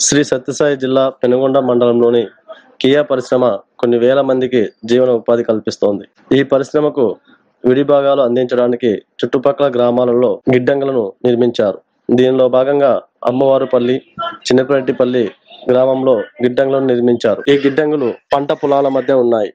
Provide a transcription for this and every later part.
శ్రీ సత్యసాయి జిల్లా పెనుగొండ మండలంలోని కియా పరిశ్రమ కొన్ని వేల మందికి జీవన ఉపాధి కల్పిస్తోంది. ఈ పరిశ్రమకు విడి భాగాలు అందించడానికి చుట్టుపక్కల గ్రామాలలో గిడ్డంగులను నిర్మించారు. దీనిలో భాగంగా అమ్మవారుపల్లి, చిన్నపరెడ్డిపల్లి గ్రామంలో గిడ్డంగులను నిర్మించారు. ఈ గిడ్డంగులు పంట పొలాల మధ్య ఉన్నాయి.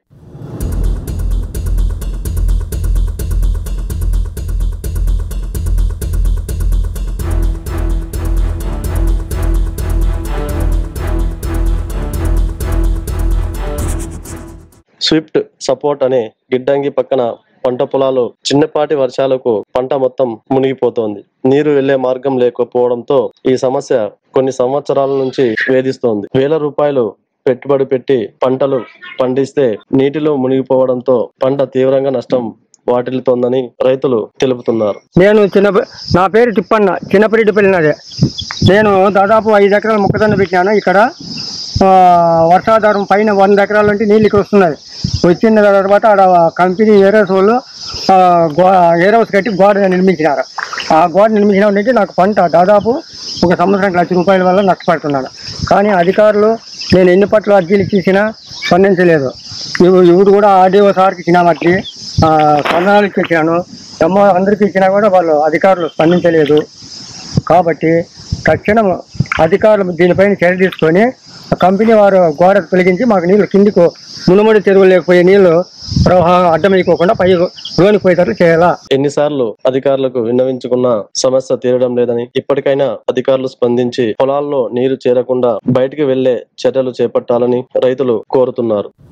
స్విఫ్ట్ సపోర్ట్ అనే గిడ్డంగి పక్కన పంట పొలాలు చిన్నపాటి వర్షాలకు పంట మొత్తం మునిగిపోతోంది. నీరు వెళ్లే మార్గం లేకపోవడంతో ఈ సమస్య కొన్ని సంవత్సరాల నుంచి వేధిస్తోంది. వేల రూపాయలు పెట్టుబడి పెట్టి పంటలు పండిస్తే నీటిలో మునిగిపోవడంతో పంట తీవ్రంగా నష్టం వాటిల్లుతోందని రైతులు తెలుపుతున్నారు. నా పేరు తిప్పన్న, చిన్నపరెడ్డిపల్లి నాదే. నేను దాదాపు 5 ఎకరాల మొక్కజొన్న పెట్టినాను. ఇక్కడ వర్షాధారం పైన 100 ఎకరాల నుండి నీళ్ళు ఇక్కడ వస్తున్నాయి. వచ్చిన తర్వాత ఆడ కంపెనీ ఏరోస్ వాళ్ళు ఏరోస్ కట్టి గోడ నిర్మించినారు. ఆ గోడ నిర్మించినప్పటి నాకు పంట దాదాపు 1 సంవత్సరానికి ₹1,00,000 వల్ల నష్టపడుతున్నాను. కానీ అధికారులు నేను ఎన్ని పట్ల అర్జీలు ఇచ్చినా స్పందించలేదు. ఇవి కూడా ఆర్డీఓ సార్కి ఇచ్చినా, అర్జీ స్పందనలకు ఇచ్చినాను, అందరికీ ఇచ్చినా కూడా వాళ్ళు అధికారులు స్పందించలేదు. కాబట్టి తక్షణం అధికారులు దీనిపైన చర్య తీసుకొని కంపెనీ వారు గోడ తొలగించి మాకు నీళ్ళు కిందికి మునుమడి చెరువులు లేకపోయే నీళ్లు ప్రవాహం అడ్డమైపోకుండా పై లోనికి పోయేటట్లు చేయాలా. ఎన్నిసార్లు అధికారులకు విన్నవించుకున్నా సమస్య తీరడం లేదని, ఇప్పటికైనా అధికారులు స్పందించి పొలాల్లో నీరు చేరకుండా బయటికి వెళ్లే చర్యలు చేపట్టాలని రైతులు కోరుతున్నారు.